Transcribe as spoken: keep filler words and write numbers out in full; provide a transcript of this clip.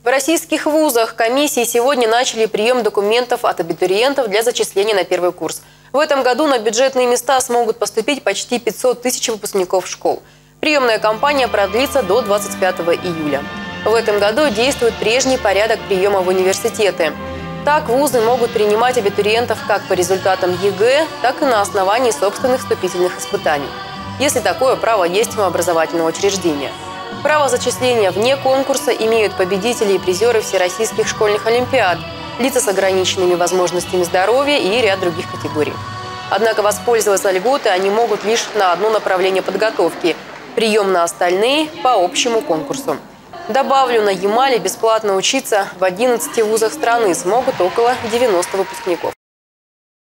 В российских вузах комиссии сегодня начали прием документов от абитуриентов для зачисления на первый курс. В этом году на бюджетные места смогут поступить почти пятьсот тысяч выпускников школ. Приемная кампания продлится до двадцать пятого июля. В этом году действует прежний порядок приема в университеты. Так, вузы могут принимать абитуриентов как по результатам ЕГЭ, так и на основании собственных вступительных испытаний, если такое право есть у образовательного учреждения. Право зачисления вне конкурса имеют победители и призеры всероссийских школьных олимпиад, лица с ограниченными возможностями здоровья и ряд других категорий. Однако воспользоваться льготой они могут лишь на одно направление подготовки – прием на остальные по общему конкурсу. Добавлю, на Ямале бесплатно учиться в одиннадцати вузах страны смогут около девяноста выпускников.